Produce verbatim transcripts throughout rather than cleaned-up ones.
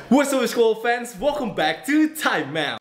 What's up, school fans? Welcome back to Time Out.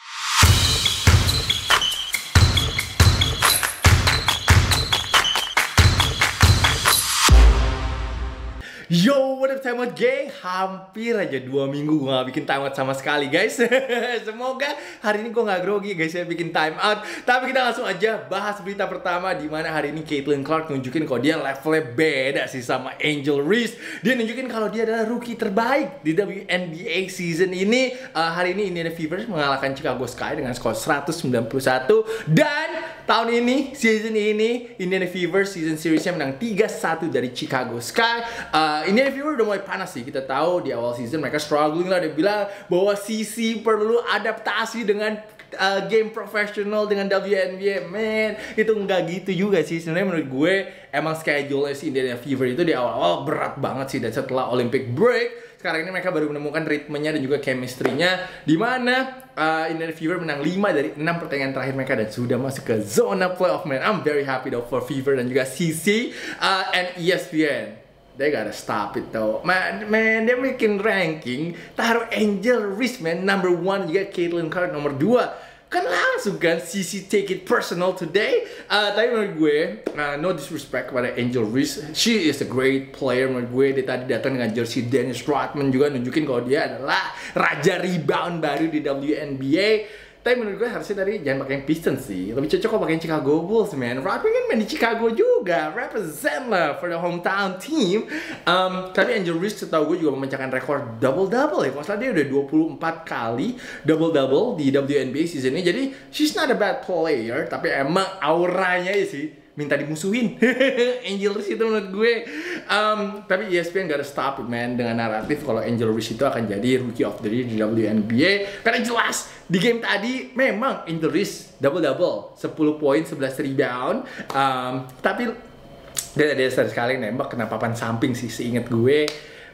Yo, what up Time Out gang? Hampir aja dua minggu gue gak bikin Time Out sama sekali guys. Semoga hari ini gue gak grogi guys ya bikin Time Out. Tapi kita langsung aja bahas berita pertama, di mana hari ini Caitlin Clark nunjukin kalau dia levelnya beda sih sama Angel Reese. Dia nunjukin kalau dia adalah rookie terbaik di W N B A season ini. uh, Hari ini Indiana Fever mengalahkan Chicago Sky dengan skor seratus sembilan puluh satu. Dan tahun ini, season ini, Indiana Fever season seriesnya menang tiga satu dari Chicago Sky. uh, Indiana Fever udah mulai panas sih. Kita tahu di awal season mereka struggling lah. Dia bilang bahwa C C perlu adaptasi dengan uh, game profesional dengan W N B A. Man, itu nggak gitu juga sih. Sebenarnya menurut gue emang schedule si Indiana Fever itu di awal-awal berat banget sih. Dan setelah Olympic break, sekarang ini mereka baru menemukan ritmenya dan juga chemistry-nya, di mana uh, Indiana Fever menang lima dari enam pertandingan terakhir mereka dan sudah masuk ke zona playoff. Man, I'm very happy though for Fever dan juga C C uh, and E S P N. They gotta stop it though. Man, man, dia bikin ranking taruh Angel Reese man number one, juga Caitlin Clark nomor dua. Kan langsung kan C C take it personal today. uh, Tapi menurut gue, uh, no disrespect kepada Angel Reese, she is a great player menurut gue. Dia tadi datang dengan jersey Dennis Rodman, juga nunjukin kalau dia adalah raja rebound baru di W N B A. Tapi menurut gue harusnya tadi jangan pakai yang Pistons sih. Lebih cocok kalau pakai yang Chicago Bulls, man. Rodman kan main di Chicago juga, represent lah for the hometown team. um, Tapi Angel Reese setahu gue juga memecahkan rekor double-double ya. Kalau salah dia udah dua puluh empat kali double-double di W N B A season ini. Jadi she's not a bad player, tapi emang auranya ya sih minta dimusuhin. Angel Reese itu menurut gue. um, Tapi E S P N gotta stop it man dengan naratif kalau Angel Reese itu akan jadi Rookie of the Year di W N B A. Karena jelas di game tadi memang Angel Reese double-double, sepuluh poin, sebelas rebound. um, Tapi dia ada sekali nembak kena papan samping sih seingat gue.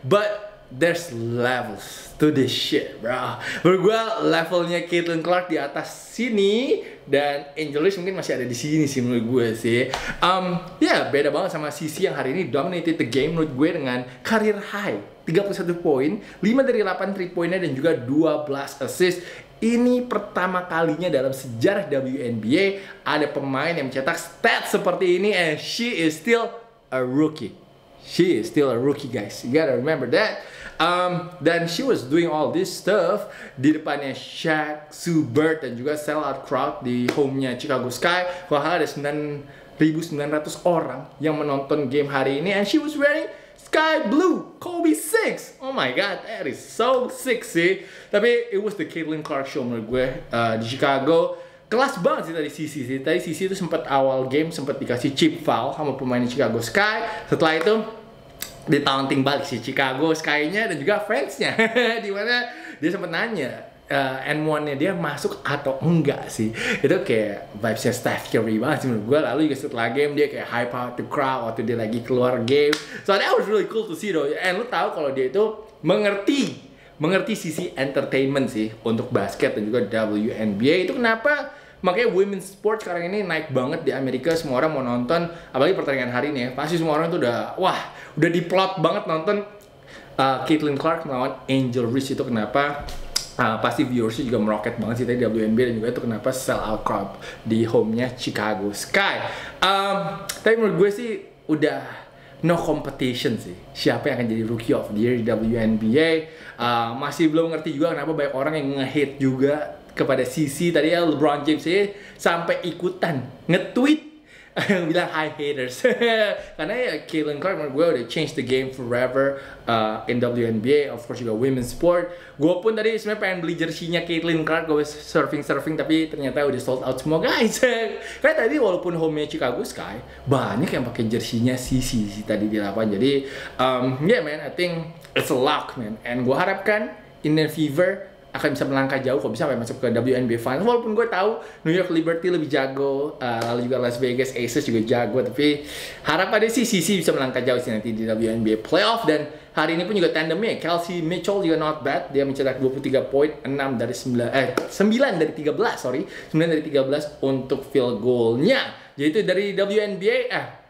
But there's levels to this shit, bro. Menurut gue levelnya Caitlin Clark di atas sini dan Angel Reese mungkin masih ada di sini sih menurut gue sih. Um, ya yeah, beda banget sama C C yang hari ini dominated the game menurut gue dengan career high tiga puluh satu poin, lima dari delapan three pointnya dan juga dua belas assist. Ini pertama kalinya dalam sejarah W N B A ada pemain yang mencetak stats seperti ini, and she is still a rookie. She is still a rookie guys, you gotta remember that. Um, dan she was doing all this stuff di depannya Shaq, Sue Bird, dan juga sellout crowd di home-nya Chicago Sky. Kalau ada sembilan ribu sembilan ratus orang yang menonton game hari ini, and she was wearing Sky Blue Kobe six. Oh my god, that is so sick sih. Tapi it was the Caitlin Clark show menurut gue uh, di Chicago. Kelas banget sih tadi C C sih. Tadi C C itu sempat awal game sempat dikasih chip foul sama pemain Chicago Sky. Setelah itu ditaunting balik si Chicago Sky-nya dan juga fansnya. Dimana dia sempat nanya uh, N one-nya dia masuk atau enggak sih. Itu kayak vibes-nya Steph Curry banget sih menurut gue. Lalu juga setelah game dia kayak hype out the crowd waktu dia lagi keluar game. So that was really cool to see though. And lu tahu kalau dia itu mengerti mengerti sisi entertainment sih untuk basket dan juga W N B A. Itu kenapa makanya women's sport sekarang ini naik banget di Amerika. Semua orang mau nonton, apalagi pertandingan hari ini ya. Pasti semua orang tuh udah, wah, udah diplot banget nonton uh, Caitlin Clark melawan Angel Reese. Itu kenapa uh, pasti viewersnya juga meroket banget sih tadi W N B A. Dan juga itu kenapa sell out crowd di home-nya Chicago Sky. um, Tapi menurut gue sih udah no competition sih siapa yang akan jadi Rookie of the Year di W N B A. uh, Masih belum ngerti juga kenapa banyak orang yang nge-hate juga kepada C C. Tadi ya LeBron James sih sampai ikutan nge-tweet bilang hi haters. Karena ya Caitlin Clark menurut gue udah change the game forever uh, in W N B A. Of course juga women's sport. Gue pun tadi sebenarnya pengen beli jersey-nya Caitlin Clark. Gue surfing-surfing tapi ternyata udah sold out semua guys. Karena tadi walaupun home-nya Chicago Sky, banyak yang pakai jersey-nya C C sih tadi di lapangan. Jadi um, yeah man, I think it's a luck man. And gue harapkan Indiana Fever akan bisa melangkah jauh kalau bisa sampai masuk ke W N B A Finals. Walaupun gue tahu New York Liberty lebih jago, uh, lalu juga Las Vegas Aces juga jago, tapi harapannya sih C C bisa melangkah jauh sih nanti di W N B A Playoff. Dan hari ini pun juga tandemnya Kelsey Mitchell juga not bad. Dia mencetak dua puluh tiga poin, enam dari sembilan eh sembilan dari tiga belas, sorry. sembilan dari tiga belas untuk field goal-nya. Jadi itu dari W N B A eh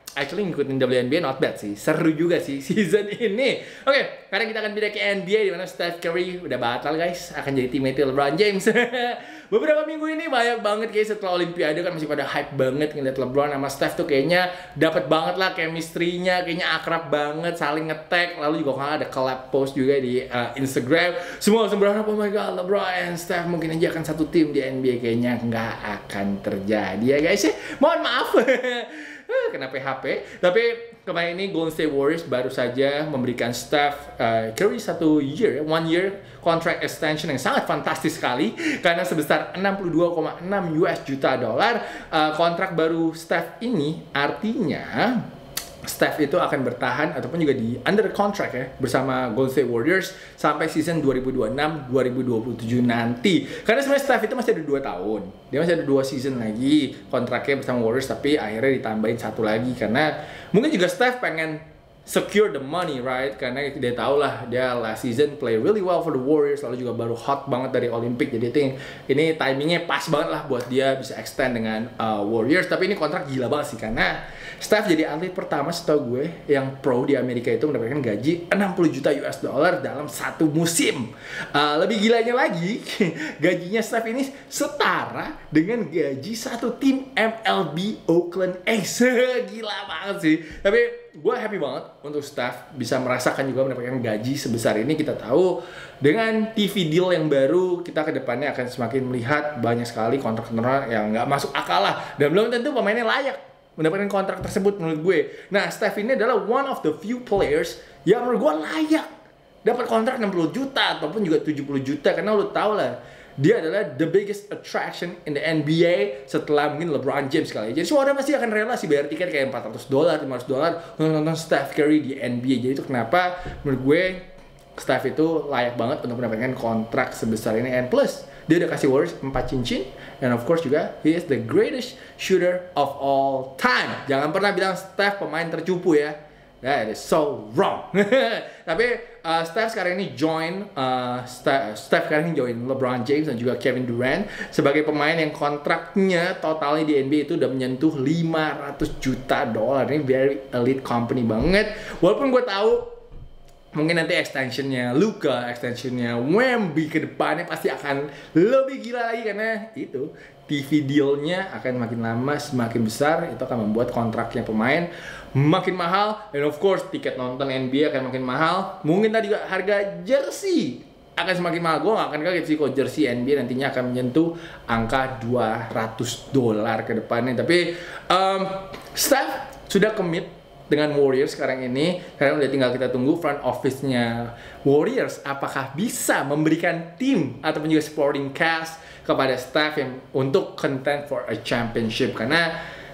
actually ngikutin W N B A not bad sih. Seru juga sih season ini. Oke, okay, sekarang kita akan pindah ke N B A di mana Steph Curry udah batal guys, akan jadi teammate LeBron James. Beberapa minggu ini banyak banget guys, setelah Olimpiade kan masih pada hype banget ngeliat LeBron sama Steph tuh kayaknya dapat banget lah chemistry-nya, kayaknya akrab banget, saling nge-tag, lalu juga kan ada collab post juga di uh, Instagram. Semua langsung berharap, oh my god, LeBron and Steph mungkin aja akan satu tim di N B A. Kayaknya nggak akan terjadi ya guys ya. Mohon maaf. Kena P H P. Tapi kemarin ini Golden State Warriors baru saja memberikan Steph uh, Curry satu year, one year contract extension yang sangat fantastis sekali karena sebesar enam puluh dua koma enam U S juta dolar. Uh, kontrak baru Steph ini artinya Steph itu akan bertahan ataupun juga di under contract ya bersama Golden State Warriors sampai season dua ribu dua puluh enam dua ribu dua puluh tujuh nanti. Karena sebenarnya Steph itu masih ada dua tahun. Dia masih ada dua season lagi kontraknya bersama Warriors, tapi akhirnya ditambahin satu lagi karena mungkin juga Steph pengen secure the money, right? Karena dia tahu lah dia last season play really well for the Warriors, lalu juga baru hot banget dari Olympic, jadi itu ini timingnya pas banget lah buat dia bisa extend dengan uh, Warriors. Tapi ini kontrak gila banget sih karena Steph jadi atlet pertama setahu gue yang pro di Amerika itu mendapatkan gaji enam puluh juta U S dollar dalam satu musim. Uh, lebih gilanya lagi, gajinya Steph ini setara dengan gaji satu tim M L B Oakland A's. Gila banget sih. Tapi gue happy banget untuk Steph bisa merasakan juga mendapatkan gaji sebesar ini. Kita tahu dengan T V deal yang baru, kita ke depannya akan semakin melihat banyak sekali kontrak-kontrak yang nggak masuk akal lah, dan belum tentu pemainnya layak mendapatkan kontrak tersebut menurut gue. Nah, Steph ini adalah one of the few players yang menurut gue layak dapat kontrak enam puluh juta ataupun juga tujuh puluh juta, karena lo tau lah dia adalah the biggest attraction in the N B A setelah mungkin LeBron James kali. Jadi semua orang pasti akan rela sih bayar tiket kayak empat ratus dolar, lima ratus dolar untuk nonton Steph Curry di N B A. Jadi itu kenapa menurut gue Steph itu layak banget untuk mendapatkan kontrak sebesar ini. And plus dia udah kasih Warriors empat cincin, and of course juga he is the greatest shooter of all time. Jangan pernah bilang Steph pemain tercupu ya. That is so wrong. Tapi uh, Steph sekarang ini join uh, Steph, Steph sekarang ini join LeBron James dan juga Kevin Durant sebagai pemain yang kontraknya totalnya di N B A itu udah menyentuh lima ratus juta dolar. Ini very elite company banget. Walaupun gue tahu mungkin nanti extensionnya Luka, extensionnya Wemby ke depannya pasti akan lebih gila lagi karena itu T V dealnya akan makin lama semakin besar, itu akan membuat kontraknya pemain makin mahal, dan of course tiket nonton N B A akan makin mahal. Mungkin tadi juga harga jersey akan semakin mahal. Gue gak akan kaget sih kalau jersey N B A nantinya akan menyentuh angka dua ratus dolar ke depannya. Tapi um, Steph sudah commit dengan Warriors sekarang ini. Sekarang udah tinggal kita tunggu front office-nya Warriors apakah bisa memberikan tim ataupun juga supporting cast kepada Steph yang untuk contend for a championship. Karena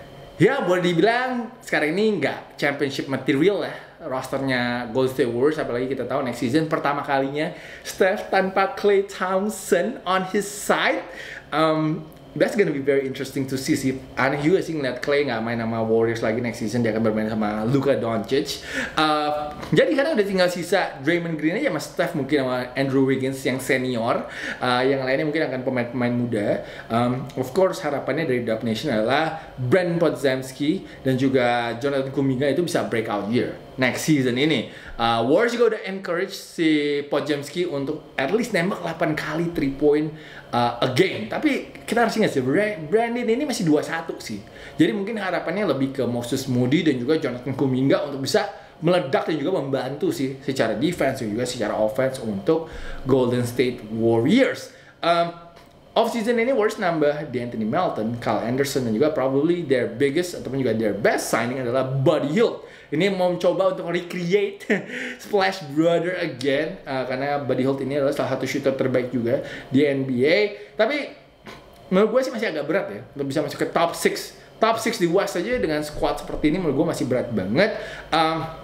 ya boleh dibilang sekarang ini nggak championship material ya rosternya Golden State Warriors, apalagi kita tahu next season pertama kalinya Steph tanpa Klay Thompson on his side. Um, That's gonna be very interesting to see sih. Aneh juga sih ngeliat Klay nggak main sama Warriors lagi next season, dia akan bermain sama Luka Doncic. Uh, jadi karena udah tinggal sisa Draymond Green aja sama Steph, mungkin sama Andrew Wiggins yang senior. Uh, yang lainnya mungkin akan pemain-pemain muda. Um, of course harapannya dari Dub Nation adalah Brandon Podziemski dan juga Jonathan Kuminga itu bisa breakout year next season ini. Uh, Warriors juga udah encourage si Podziemski untuk at least nembak delapan kali three point uh, a game. Tapi kita harus ingat sih, Brandon ini masih dua puluh satu sih. Jadi mungkin harapannya lebih ke Moses Moody dan juga Jonathan Kuminga untuk bisa meledak dan juga membantu sih secara defense dan juga secara offense untuk Golden State Warriors. Um, Off season ini Warriors nambah D'Anthony Melton, Kyle Anderson, dan juga probably their biggest ataupun juga their best signing adalah Buddy Hield. Ini mau mencoba untuk recreate Splash Brother again, uh, karena Buddy Hield ini adalah salah satu shooter terbaik juga di N B A. Tapi menurut gue sih masih agak berat ya untuk bisa masuk ke top six. Top six di West aja dengan squad seperti ini menurut gue masih berat banget. Um,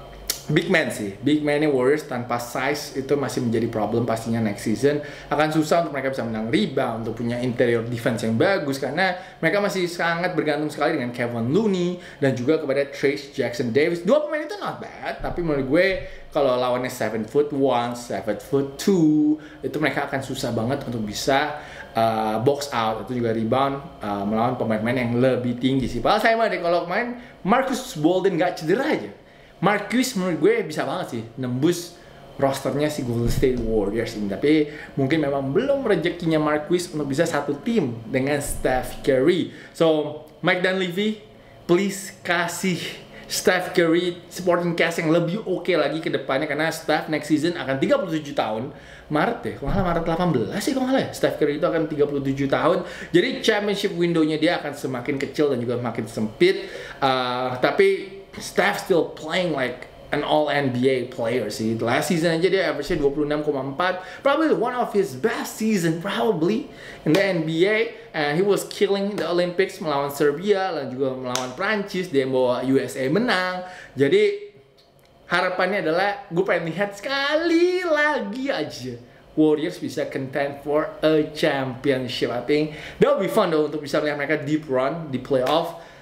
big man sih, big man Warriors tanpa size itu masih menjadi problem pastinya next season. Akan susah untuk mereka bisa menang rebound, untuk punya interior defense yang bagus karena mereka masih sangat bergantung sekali dengan Kevin Looney dan juga kepada Trayce Jackson Davis. Dua pemain itu not bad, tapi menurut gue kalau lawannya seven foot one, seven foot two itu mereka akan susah banget untuk bisa uh, box out atau juga rebound uh, melawan pemain-pemain yang lebih tinggi sih. Padahal saya mah deh kalau main Marcus Bolden nggak cedera aja, Marquise menurut gue bisa banget sih nembus rosternya si Golden State Warriors ini. Tapi mungkin memang belum rezekinya Marquise untuk bisa satu tim dengan Steph Curry. So, Mike Dunleavy, please kasih Steph Curry supporting cast yang lebih oke okay lagi ke depannya. Karena Steph next season akan tiga puluh tujuh tahun. Maret deh, kalau nggak Maret delapan belas sih kalau nggak ya. Steph Curry itu akan tiga puluh tujuh tahun. Jadi championship window-nya dia akan semakin kecil dan juga makin sempit. Uh, tapi Steph still playing like an all N B A player sih. Last season aja dia average-nya dua puluh enam koma empat. Probably one of his best season probably in the N B A. And he was killing the Olympics melawan Serbia dan juga melawan Prancis. Dia bawa U S A menang. Jadi harapannya adalah gue pengen lihat sekali lagi aja Warriors bisa contend for a championship. I think that would be fun though untuk bisa melihat mereka deep run di playoff.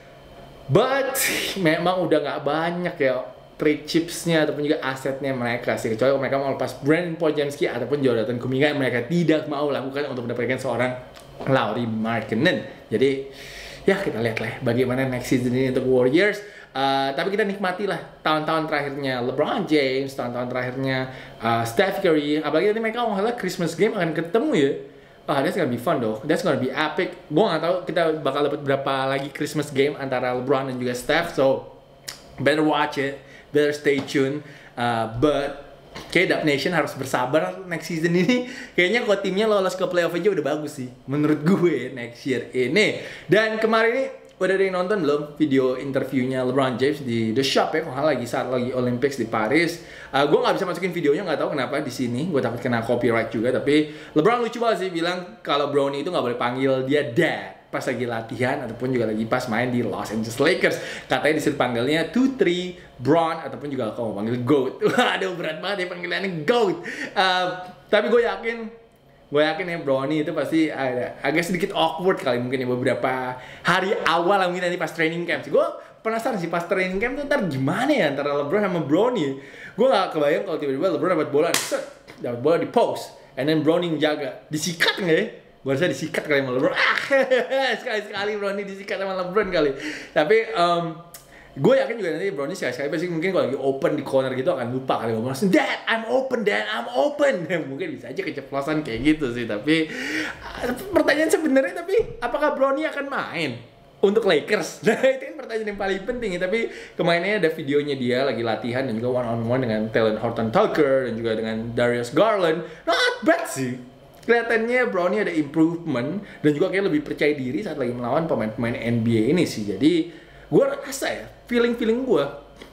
But memang udah nggak banyak ya trade chipsnya ataupun juga asetnya mereka sih. Kecuali mereka mau lepas Brandon Podziemski ataupun Jonathan Kuminga, mereka tidak mau lakukan untuk mendapatkan seorang Lauri Markkanen. Jadi ya kita lihat lah bagaimana next season ini untuk Warriors. Uh, tapi kita nikmati lah tahun-tahun terakhirnya LeBron James, tahun-tahun terakhirnya uh, Steph Curry. Apalagi nanti mereka kalau Christmas game akan ketemu ya. Oh, that's gonna be fun though. That's gonna be epic. Gue nggak tahu kita bakal dapat berapa lagi Christmas game antara LeBron dan juga Steph. So better watch it, better stay tuned. Uh, but kayak Dub Nation harus bersabar next season ini. Kayaknya kalau timnya lolos ke playoff aja udah bagus sih, menurut gue next year ini. Dan kemarin ini udah ada yang nonton belum video interviewnya LeBron James di The Shop ya, kalau lagi saat lagi Olympics di Paris. Uh, gue nggak bisa masukin videonya, nggak tahu kenapa di sini. Gue takut kena copyright juga. Tapi LeBron lucu banget sih bilang kalau Bronny itu nggak boleh panggil dia dad pas lagi latihan ataupun juga lagi pas main di Los Angeles Lakers. Katanya disuruh panggilnya two three Bron ataupun juga kalau mau panggil GOAT. Waduh berat banget ya panggilannya GOAT. Uh, tapi gue yakin Gue yakin ya Bronny itu pasti ada agak sedikit awkward kali mungkin ya beberapa hari awal mungkin nanti pas training camp sih. Gue penasaran sih pas training camp tuh ntar gimana ya antara LeBron sama Bronny. Gue gak kebayang kalau tiba-tiba LeBron dapat bola, set, dapat bola di post, and then Bronny jaga, disikat nggak ya? Gue rasa disikat kali sama LeBron. Ah, sekali-sekali Bronny disikat sama LeBron kali. Tapi um, gue yakin juga nanti Bronny sekali-sekali pasti mungkin kalau lagi open di corner gitu akan lupa kali ngomong langsung, Dad, I'm open, Dad, I'm open. Mungkin bisa aja keceplosan kayak gitu sih. Tapi pertanyaan sebenarnya, tapi apakah Bronny akan main untuk Lakers? Nah itu kan pertanyaan yang paling penting ya. Tapi kemarinnya ada videonya dia lagi latihan dan juga one on one dengan Talen Horton Tucker dan juga dengan Darius Garland. Not bad sih. Kelihatannya Bronny ada improvement dan juga kayak lebih percaya diri saat lagi melawan pemain-pemain N B A ini sih. Jadi gue rasa ya, feeling-feeling gue,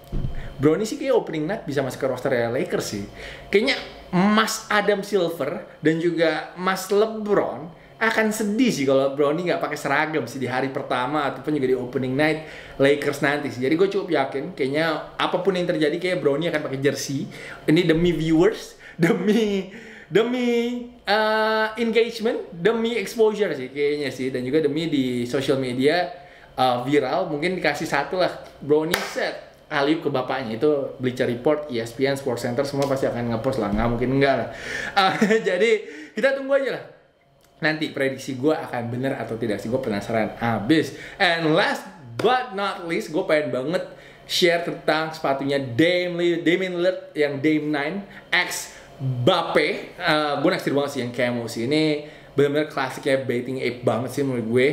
Bronny sih kayak opening night bisa masuk ke roster Lakers sih. Kayaknya Mas Adam Silver dan juga Mas LeBron akan sedih sih kalau Bronny nggak pakai seragam sih di hari pertama ataupun juga di opening night Lakers nanti sih. Jadi gue cukup yakin kayaknya apapun yang terjadi kayak Bronny akan pakai jersey. Ini demi viewers, demi demi uh, engagement, demi exposure sih kayaknya sih, dan juga demi di social media. Uh, viral, mungkin dikasih satu lah Bronny set alley ke bapaknya. Itu Bleacher Report, E S P N, Sports Center semua pasti akan ngepost lah, nggak mungkin enggak lah. Uh, jadi kita tunggu aja lah nanti prediksi gue akan bener atau tidak sih. Gue penasaran abis. And last but not least, gue pengen banget share tentang sepatunya Dame Lillard, Damian Lillard yang Dame nine X Bape. Uh, gue naksir banget sih yang camo sih. Ini bener-bener klasiknya Bathing Ape banget sih menurut gue.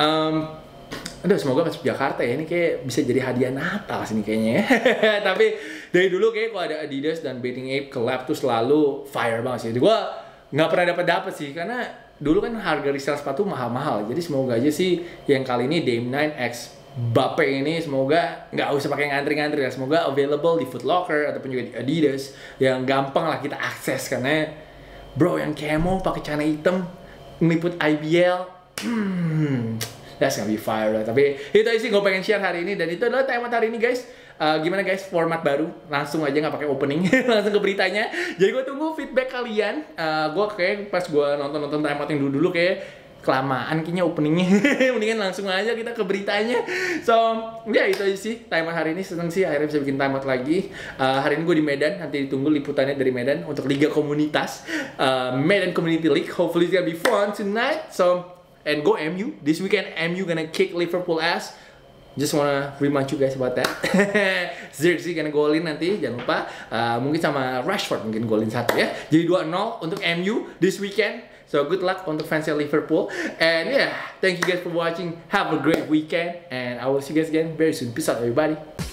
Um, Aduh, semoga masuk Jakarta ya. Ini kayak bisa jadi hadiah Natal sini kayaknya ya. Tapi dari dulu kayak kalau ada Adidas dan Bathing Ape collab tuh selalu fire banget sih. Jadi gue nggak pernah dapet dapet sih, karena dulu kan harga resale sepatu mahal-mahal. Jadi semoga aja sih yang kali ini Dame nine X Bape ini semoga nggak usah pakai ngantri-ngantri ya. Semoga available di Foot Locker ataupun juga di Adidas yang gampang lah kita akses. Karena bro yang camo pakai celana hitam ngeliput I B L, hmm, that's gonna be fire lah. Tapi itu sih gue pengen share hari ini, dan itu adalah tema hari ini guys. uh, gimana guys, format baru, langsung aja nggak pakai opening, langsung ke beritanya. Jadi gue tunggu feedback kalian. Uh, gue kayak pas gue nonton-nonton time out yang dulu-dulu kayak kelamaan kayaknya openingnya. Mendingan langsung aja kita ke beritanya. So, ya itu aja sih time out hari ini. Seneng sih akhirnya bisa bikin time out lagi. uh, Hari ini gue di Medan. Nanti ditunggu liputannya dari Medan untuk Liga Komunitas, uh, Medan Community League. Hopefully it's gonna be fun tonight. So, and go M U. This weekend M U gonna kick Liverpool ass. Just wanna remind you guys about that. Zirkzee gonna golin nanti, jangan lupa. uh, Mungkin sama Rashford mungkin golin satu ya. Jadi dua nol untuk M U this weekend. So good luck untuk fansnya Liverpool. And yeah, thank you guys for watching. Have a great weekend. And I will see you guys again very soon. Peace out everybody.